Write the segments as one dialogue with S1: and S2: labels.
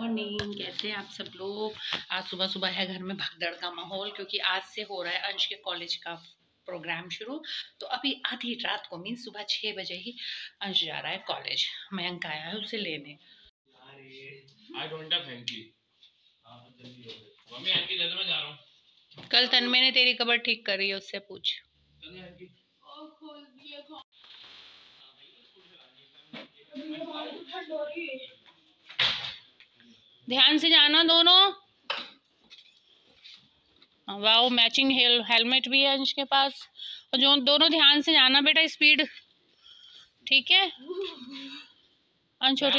S1: Morning, कैसे आप सब लोग। आज सुबह सुबह है घर में भगदड़ का माहौल, क्योंकि आज से हो रहा है अंश के कॉलेज का प्रोग्राम शुरू। तो अभी आधी रात को मीन सुबह 6 बजे ही अंश जा रहा है कॉलेज। मयंक आया है उसे लेने। कल तन्मय ने तेरी कबर ठीक करी है, उससे पूछ। ध्यान से जाना दोनों। वाओ, मैचिंग हेलमेट भी है अंश के पास। और जो दोनों ध्यान से जाना बेटा, स्पीड ठीक है। अंश छोटे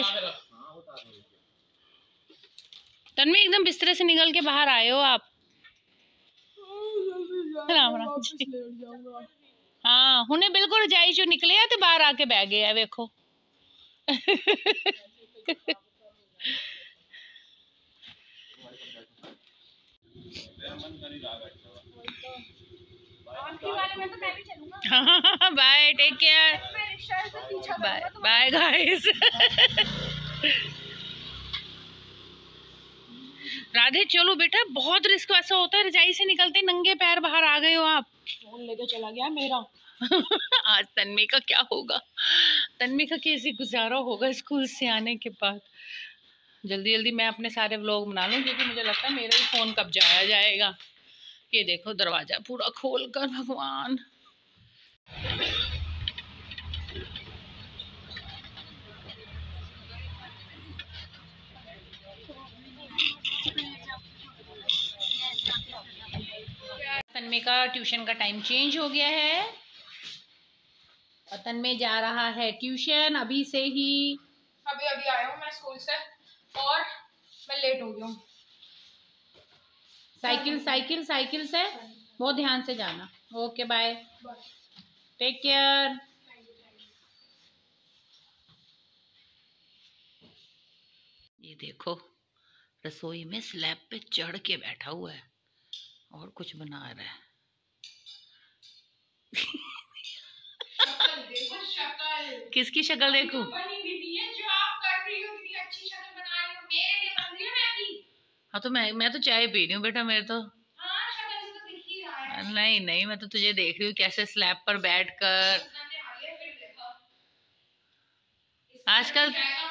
S1: तन्मय एकदम बिस्तर से निकल के बाहर आए हो आप। राम राम जी। हाँ हुने बिल्कुल जाई जो निकले तो बाहर आके बह गया है, देखो। Bye, take care, bye bye guys. Radhe चलो बेटा, बहुत रिस्क ऐसा होता है, रजाई से निकलते नंगे पैर बाहर आ गए हो आप। फोन लेके चला गया मेरा। आज तन्मय का क्या होगा, तन्मय का कैसे गुजारा होगा स्कूल से आने के बाद। जल्दी जल्दी मैं अपने सारे व्लॉग बना लूं, क्योंकि मुझे लगता है मेरा ही फोन कब जाया जाएगा। ये देखो दरवाजा पूरा खोल कर, भगवान। तन्मय का ट्यूशन का टाइम चेंज हो गया है और तन्मय जा रहा है ट्यूशन अभी से ही। अभी आया हूँ मैं स्कूल से और मैं लेट हो गया हूँ। साइकिल से बहुत ध्यान से जाना। Okay bye, take care. ये देखो रसोई में स्लैब पे चढ़ के बैठा हुआ है और कुछ बना रहा है। शक्ल किसकी शक्ल देखूं? हाँ तो मैं तो चाय पी रही हूँ बेटा, मेरे तो नहीं मैं तो तुझे देख रही हूँ कैसे स्लैब पर बैठकर। आजकल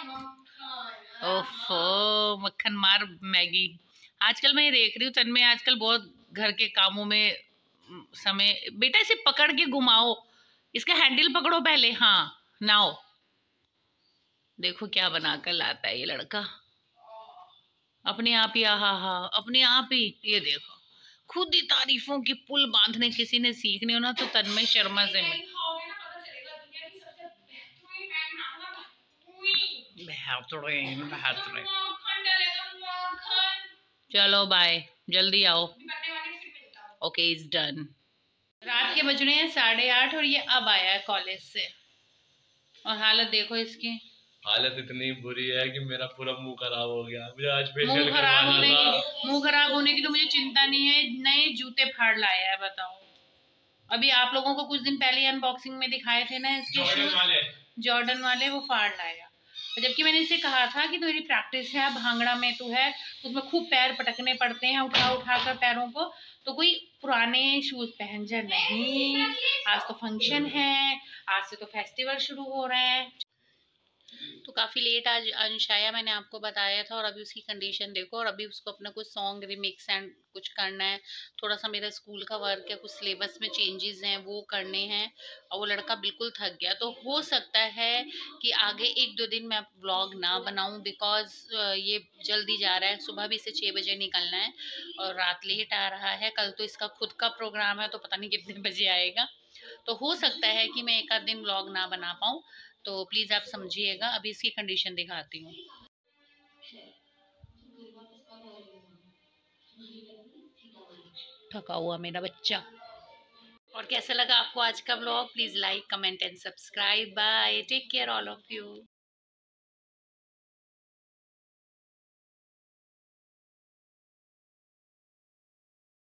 S1: ओफो मक्खन मार मैगी। आजकल मैं ये देख रही हूँ तन्मय आजकल बहुत घर के कामों में समय। बेटा इसे पकड़ के घुमाओ, इसका हैंडल पकड़ो पहले। हाँ नाओ, देखो क्या बना कर लाता है ये लड़का अपने आप ही। हा अपने आप ही। ये देखो खुद ही तारीफों की पुल बांधने किसी ने सीखने हो ना तो तन्मय शर्मा से मिल। चलो बाय, जल्दी आओ। Okay is done. रात के बज रहे हैं 8:30 और ये अब आया है कॉलेज से और हालत देखो इसकी।
S2: हालत इतनी बुरी है कि मेरा पूरा मुंह खराब हो गया। मुझे आज
S1: मुंह खराब होने की तो मुझे चिंता नहीं है। नए जूते फाड़ लाया है, बताओ। अभी आप लोगों को कुछ दिन पहले अनबॉक्सिंग में दिखाए थे ना इसके शूज, जॉर्डन वाले, वो फाड़ लाया। जबकि मैंने इसे कहा था कि तेरी प्रैक्टिस है, भांगड़ा में तू है, उसमें खूब पैर पटकने पड़ते हैं उठा कर पैरों को, तो कोई पुराने शूज पहन जा नहीं। आज तो फंक्शन है, आज से तो फेस्टिवल शुरू हो रहा है। तो काफ़ी लेट आज अंश आया, मैंने आपको बताया था। और अभी उसकी कंडीशन देखो। और अभी उसको अपना कुछ सॉन्ग रिमिक्स एंड कुछ करना है। थोड़ा सा मेरा स्कूल का वर्क है, कुछ सिलेबस में चेंजेस हैं वो करने हैं। और वो लड़का बिल्कुल थक गया। तो हो सकता है कि आगे 1-2 दिन मैं व्लॉग ना बनाऊं, बिकॉज ये जल्दी जा रहा है। सुबह भी इसे 6 बजे निकलना है और रात लेट आ रहा है। कल तो इसका खुद का प्रोग्राम है, तो पता नहीं कितने बजे आएगा। तो हो सकता है कि मैं 1 आध दिन व्लॉग ना बना पाऊँ, तो प्लीज़ आप समझिएगा। अभी इसकी कंडीशन दिखाती हूँ। थका हुआ मेरा बच्चा। और कैसा लगा आपको आज का vlog? Please like comment and subscribe. Bye, take care all of you.